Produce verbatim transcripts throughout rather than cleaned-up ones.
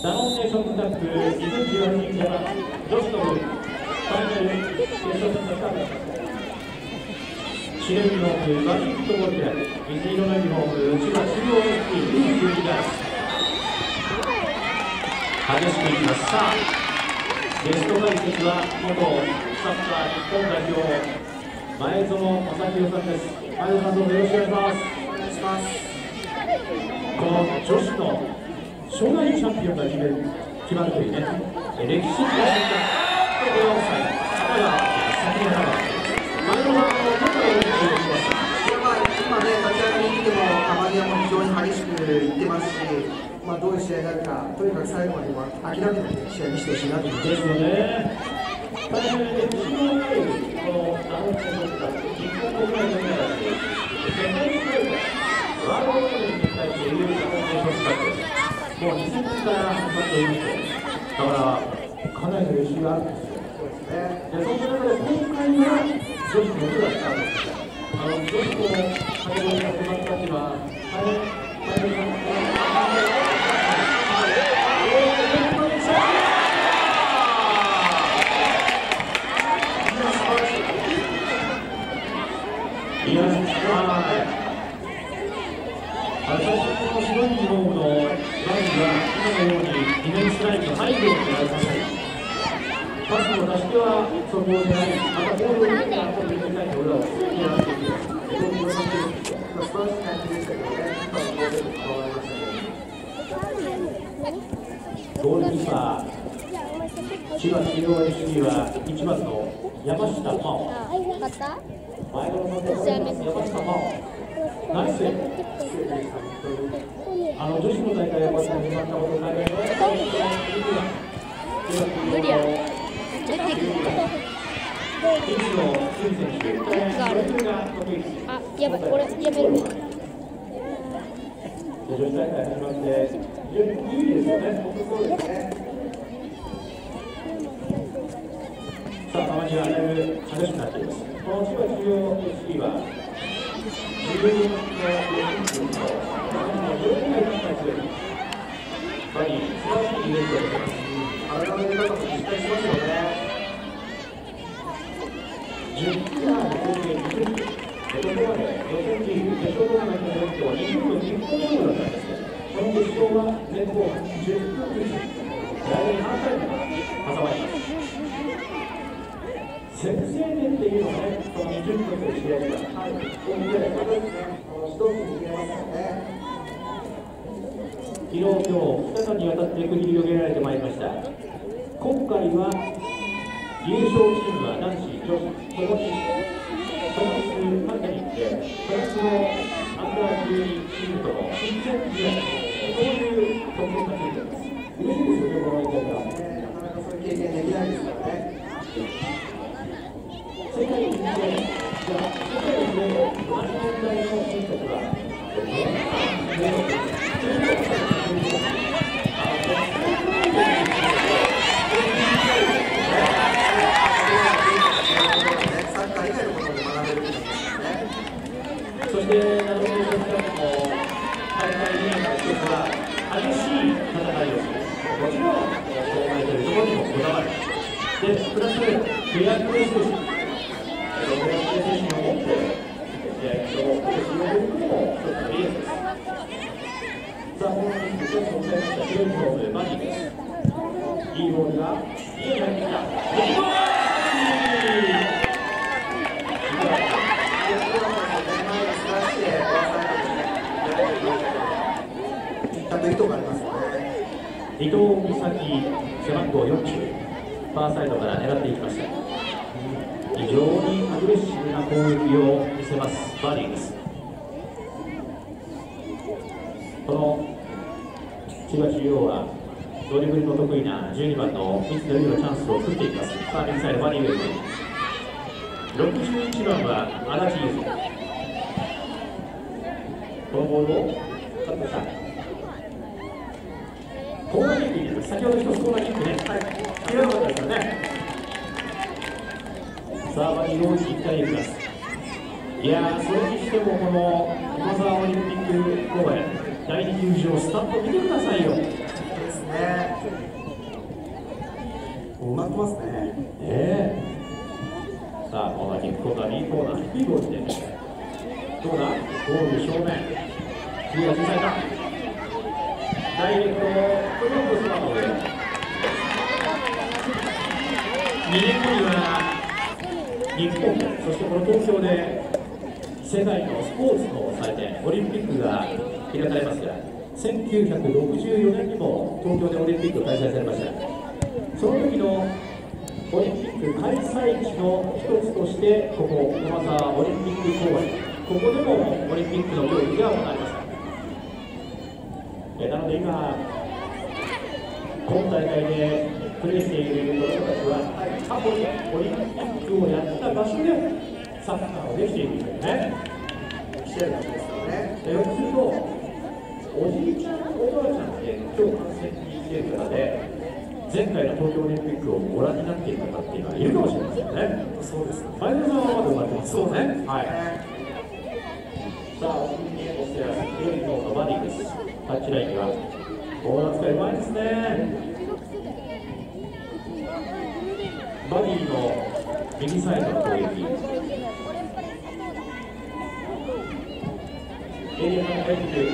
ダノンネーションズカップにせんじゅうはち年女子の部ファイナル決勝戦がスタートします。白いユニフォームバディフットボールクラブ、水色のユニフォーム千葉中央 エスピー にじゅうにガース。激しくいきます。さあゲスト解説は元サッカー日本代表前園正弘さんです。前園さん、どうぞよろしくお願いします。 お願いします。 この女子の障害チャンピオンが決める決まるというね、歴史的な瞬間、これはオフサイド、旗が先に払われています。前園さん、どんなお気持ちですか？ いや、まあ、今ね、立ち上がり見ても、球際も非常に激しくいってますし、まあ、どういう試合になるか、とにかく最後までは諦めない試合にしてほしいなと思います。 ですよね。大変歴史のあるこのダノンネーションズカップ、日本国内のみならず、世界中でワールドカップに展開しているダノンネーションズカップ。もうにせんねんから始まっています。だからかなりの歴史があるんですよ。で、そういう中で今回は女子の部がスタートしました。あの女子のカテゴリーが決まった時は大変大変ないや、はい。最初の白いユニフォームのラインが今のようにディフェンスラインの背後を狙いました。パスの出し手はそこを狙い、またボールを受けた後に展開の裏をすぐに狙っていく。こういう感じです。素晴らしい感じでしたけどね。ゴールキーパー、千葉中央 エスピー はいちばんの山下真央。前園さんです。山下真央。ナイスセーブ。あの女子の大会は始まったことないです。 無理や。出てくる。あ、やばい、これやめる。 女子大会始まって非常にいいですよね。そうですね。さあ、たまにはだいぶ激しくなっています。この千葉中央 エスピー は自分のレシーブと上手に対するバディ、素晴らしいイベントをしています。体の出方もしっかりしますよね。じゅっキロの合計にじゅっキロ。ここまで予選リーグ決勝トーナメントのベストはにふんのじゅっこゴールだったんですが、この決勝は前後半じゅっぷんずつ来年ハーフタイムが挟まります。先制点っていうのはね、そのにじゅっぷんという試合が入る。このぐらいまでですね、一つに決めますからね。昨日、今日、ふたかにわたって繰り広げられてまいりました。今回は優勝チームは男子、女子ともにフランス、パリに行って、フランスのアンダーじゅうにチームとの親善試合、こういう特典がついています。嬉しいですよね、この大会が。なかなかそういう経験できないですからね。世界一で、じゃあ、世界で何年代の選手たちは、そして、ナノメーションズカップも大会理念の一つは、激しい戦いをする。もちろん、障害というところにもこだわる。で、プラス、フェアプレースです。フェアプレー精神を持って、試合を進めることも一つの理由です。さあ、この選手、一つお伝えした白いフォーム、マジです。いいボールが、いい入ってきた。いいボール！伊藤美咲、背番号よんじゅう、ファーサイドから狙っていきました。非常にアグレッシブな攻撃を見せますバディです。この千葉中央はドリブルの得意なじゅうにばんの三野優のチャンスを作っていきます。さあ、右サイドバディウェルろくじゅういちばんは足立優斗。このボールをカットした。コーナーキックに入れます。先ほど一つコーナーキックね、はい、決めなかったですよね。さあ、バディをいち回いきます。いやー、それにしてもこの駒沢オリンピック公園だいに球場スタンド見てくださいよ。 ですね。 埋まってますね。 ねえ。さあ、コーナーキック、今度は右コーナー、低いゴールで。どうだ、ゴール正面。次は小さいか。ダイレクト、クローズスマートで。にねんごには日本で、そしてこの東京で世界のスポーツの祭典、オリンピックが開かれますが、せんきゅうひゃくろくじゅうよねんにも東京でオリンピックが開催されました。その時のオリンピック開催地の一つとして、ここ駒沢オリンピック公園、ここでもオリンピックの競技が行われました。えなので今、今大会でプレーしている子どもたちは、過去にオリンピックをやった場所でサッカーをできているというね。 試合ですよね。 よくすると、おじいちゃん、おばあちゃんって今日観戦に来ている方で、前回の東京オリンピックをご覧になっている方っていうのはいるかもしれませんね。 そうです。 前田さんはまだ生まれてますそうね。 はい。さあ、奥にオステラス、広い方のバディです。タッチラインには、ボーナスがうまいですね。バディの右サイドの攻撃。エリアの回復。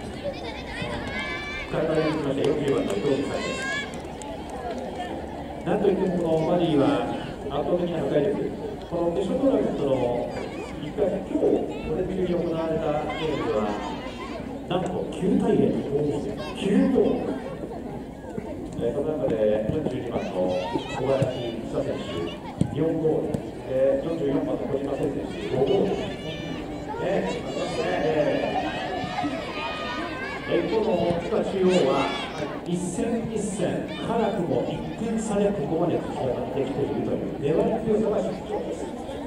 体にきましたよんじゅうばんの伊藤美沙です。なんといってもこのバディは圧倒的な破壊力。この決勝トーナメントのいっかい戦、今日午前中に行われたゲームでは、なんときゅうたいゼロときゅうゴール。えー、その中でよんじゅうにばんの小林久選手よんゴール、えー、よんじゅうよんばんの小島選手ごゴール。ね、えー、一方の千葉中央は一戦一戦、辛くもいってん差でここまで勝ち上がってきているという粘り強さが特徴です。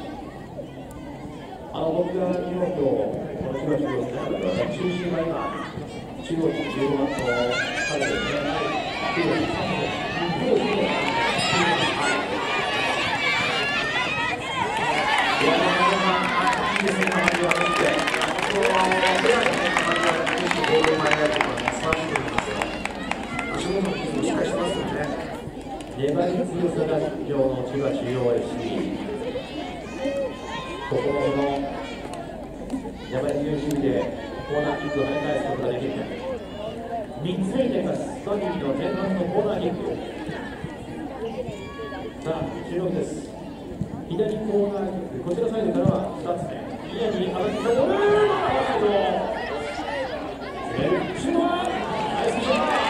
あの僕が昨日、今日、この千葉中央の中では、中心が今、中央にじゅうごばんの彼ですね。中央にさんばん、中央にさんばん、いや、中村さん、いいですね、球際が来て。 このペアのね、球際が厳しいボールを前やるとか、素晴らしいと思いますよ。足元のキスをしっかりしてますよね。 粘り強さが必要の千葉中央 エフシー。ここの粘り強い守備でコーナーキックを跳ね返すことができるか。みっつ目に出ます、バディの前半のコーナーキック。さあ、注目です。左コーナーキック、こちらサイドからはふたつめ。ニアに上がってきたボール、エルチュノワ、ナイスショット。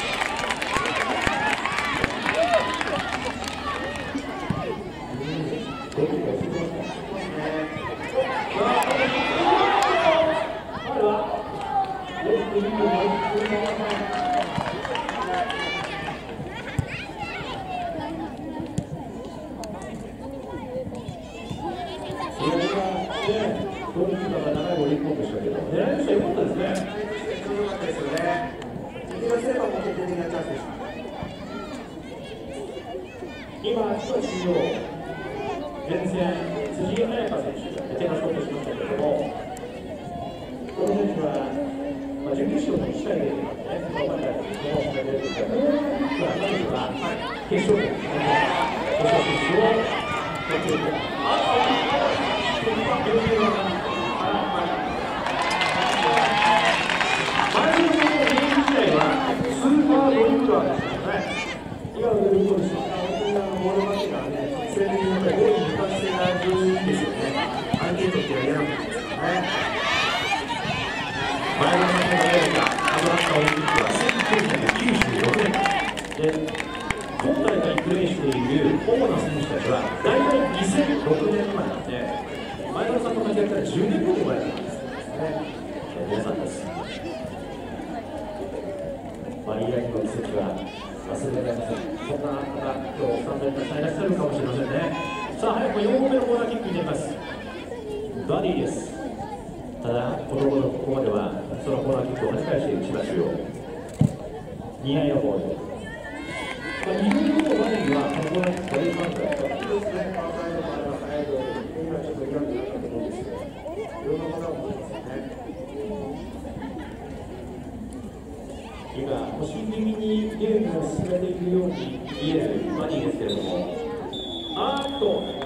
今、千葉中央、前線、辻彩香選手が手がショットしましたけれども、この選手は、まあ、準決勝のいちかいで出てますね、その前からこの試合で出てきた、この選手は決勝戦ですね、決勝進出をやっていると。あっ、前の現役時代はスーパードリブラーでしたね。今のドリブルです。 ボールマッチがね、それでやっぱりゴールに向かってなるんですよね。アンケートっていうのは嫌なんですからね。 前田さんが出たアトランタオリンピックはせんきゅうひゃくきゅうじゅうろくねんで、今大会プレーしている主な選手たちは大体にせんろくねんまえなので、前田さんの活躍からじゅうねんごぐらいなんですね。皆さんです。マリアニの奇跡は忘れられません。そんな方が今日スタンドにたくさんいらっしゃるかもしれませんね。さあ、早くよんほんめのコーナーキックに出ます。バディです。ただ、この頃ここまではそのコーナーキックを跳ね返している千葉中央。にはいのボール。にほんめのバディはこのコーナーキックがいい感じですか？ いいですね。パーサイドからの速いボール。今ちょっといかんになったと思うんですけど、いろんな方が思いますよね。 今、押し気味にゲームを進めていくように見えるバニーですけれども、あーっと